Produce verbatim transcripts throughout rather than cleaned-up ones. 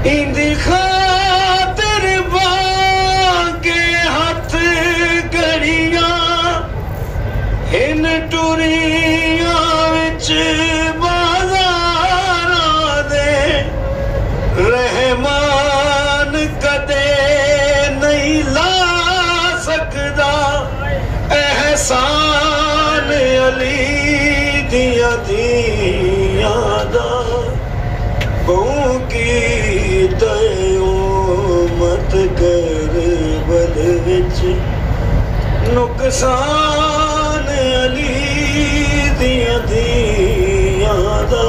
इंदी खातिर बाके हथ घड़ियां इन टुरियां विच बाज़ारां दे रहमान कदे नहीं ला सकदा एहसान अली दिया दिया दा बहु की तयो मत कर बल विच नुकसान अली दिया दिया दा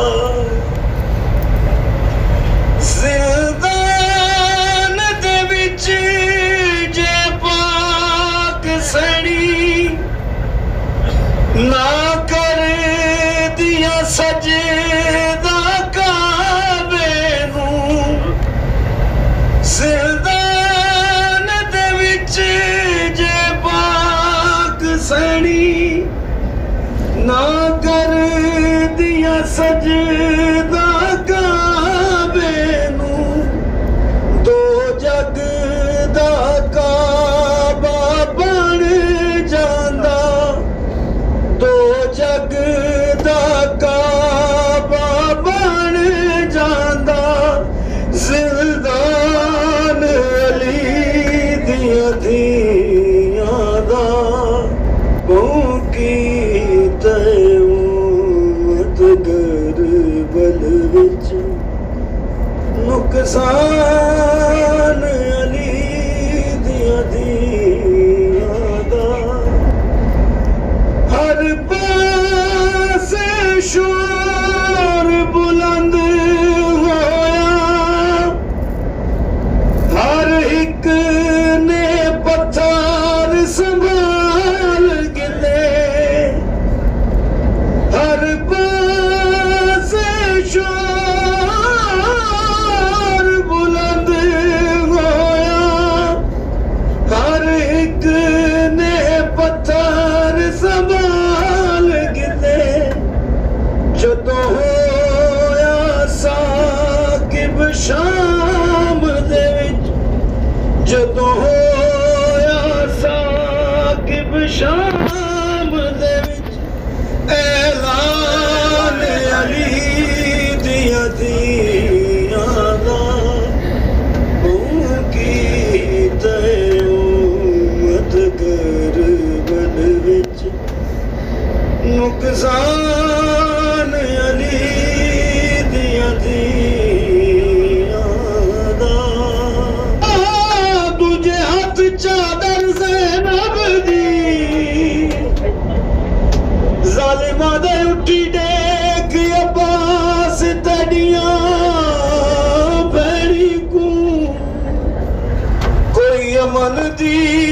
ज़िंदान दे विच जे पाक सड़ी ना कर दिया सजदा काबे नूं ज़िंदान दे विच जे पाक सड़ी ना कर दिया सजदा काबे नूं दो जग दा काबा बन जांदा दो जग दा काबा बन जांदा ज़िंदान अली दिया दिया दा बहु की तयो मत कर बल विच नुकसान अली दिया दिया दा हर पासे शोर बुलंद होया हर एक ने पत्थर संभाल गिले हर पासे शोर बुलंद होया हर एक ने पत्थर संभाल गिले जदों होया साकिब शाम दे विच जदों होया साकिब शाम दे विच ऐलान अली दिया दिया दा बहु की तयो मत कर बल विच नुकसान अली दिया दिया दा दूजे हाथ चादर ज़ैनब दी ज़ालिमा दे उठी देख अब्बास तड़ियां भैड़ी को कोई अमन दी